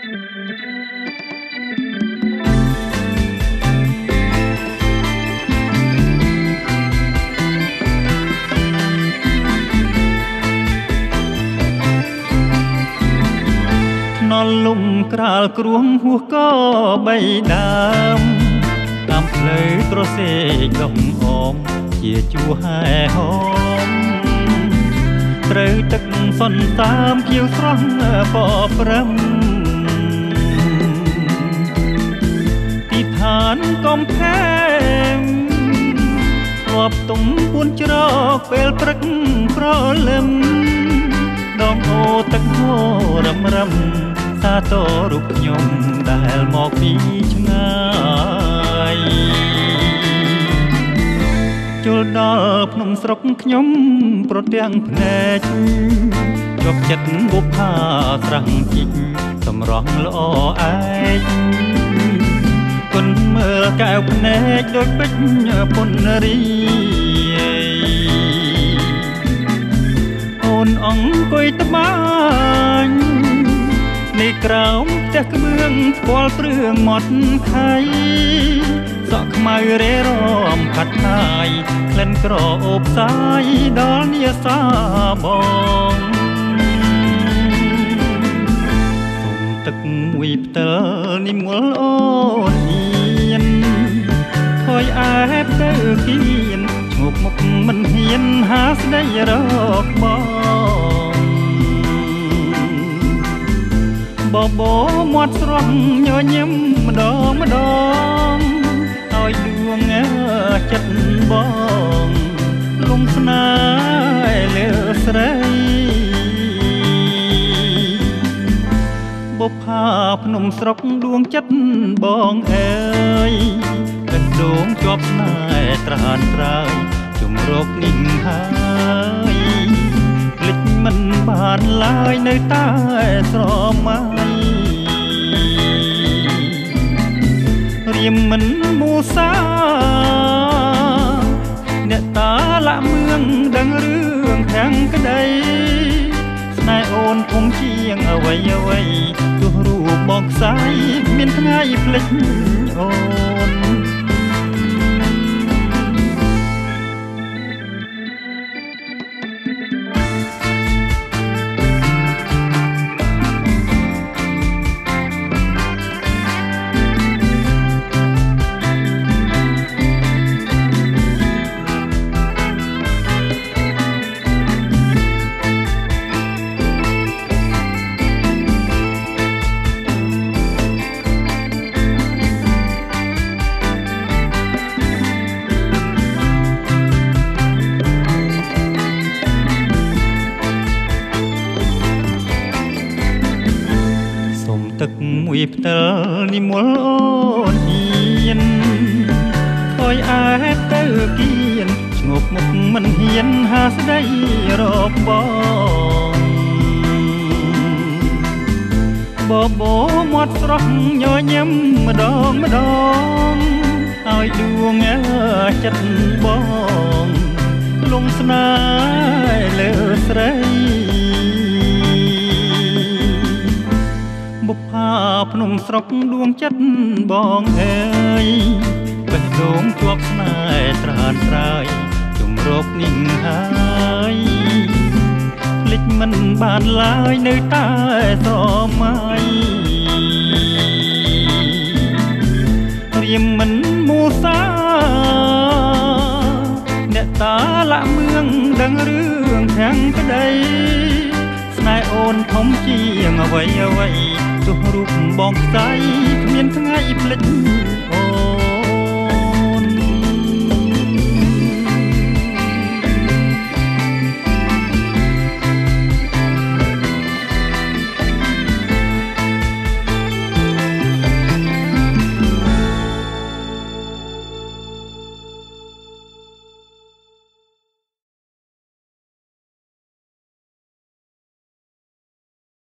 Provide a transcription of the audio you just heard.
นอนลุ่มกราលគ្រួមហួសក៏បីដើមតាមផ្លូវត្រសេកដុំអមជាជួហែហមត្រូវទឹកសន្តាមខៀវស្រស់ពព្រឹមពីឋានកំផែងធ្លាប់ទុំពួនច្រកពេលព្រឹកប្រលឹមដងអូទឹកហូររឹមរឹមសាទររូបខ្ញុំដែលមកពីឆ្ងាយចូលដល់ភ្នំស្រុកខ្ញុំប្រទាំងភ្នែកជាប់ចិត្តបុប្ផាស្រស់ជីកសម្រស់ល្អឯកគុណមើលកែវភ្នែកដូចពេជ្រពុនរីអូនអង្គុយត្បាញនេះក្រោមផ្ទះក្បឿងស្គាល់ព្រឿងមាត់ខៃសក់ខ្មៅរេរំខាត់ខាយក្លិនក្រអូបសាយដល់នាសាបងសូមទឹកមួយផ្ទិលនិមលអូនអៀនថយអែបទៅគៀនឈ្ងោកមុខមិនហ៊ានហាស្ដីរកបងបបោមាត់ស្រស់ញញឹមម្ដងម្ដងឲ្យដួងចិត្តបងលំស្នេហ៍លើស្រីបុប្ផាភ្នំស្រុកដួងចិត្តបងអើយបេះដូងជាប់ស្នេហ៍ត្រានត្រើយជំរកនេះហើយភ្លេចមិនបានឡើយនៅតែស្រមៃរៀមមិនមូសាអ្នកតាលាក់មឿងដឹងរឿងខាងក្តីស្នេហ៍អូនធំជាងអ្វីអ្វីទោះរូបបងខ្សាយមានថ្ងៃភ្លេចអូនទឹកមួយផ្ទិលនិមលអូនអៀនថយអែបទៅគៀនឈ្ងោកមុខមិនហ៊ានហាស្ដីរកបងបបោមាត់ស្រស់ញញឹមម្ដងម្ដងឲ្យដួងចិត្តបងលំស្នេហ៍លើស្រីបុប្ផាភ្នំស្រុកដួងចិត្តបងអើយបេះដូងជាប់ស្នេហ៍ត្រានត្រើយជំរកនេះហើយភ្លេចមិនបានឡើយនៅតែស្រមៃរៀមមិនមូសាអ្នកតាលាក់មឿងដឹងរឿងខាងក្តីស្នេហ៍អូនធំជាងអ្វីអ្វីទោះរូបបងខ្សែគ្មានថ្ងៃភ្លេច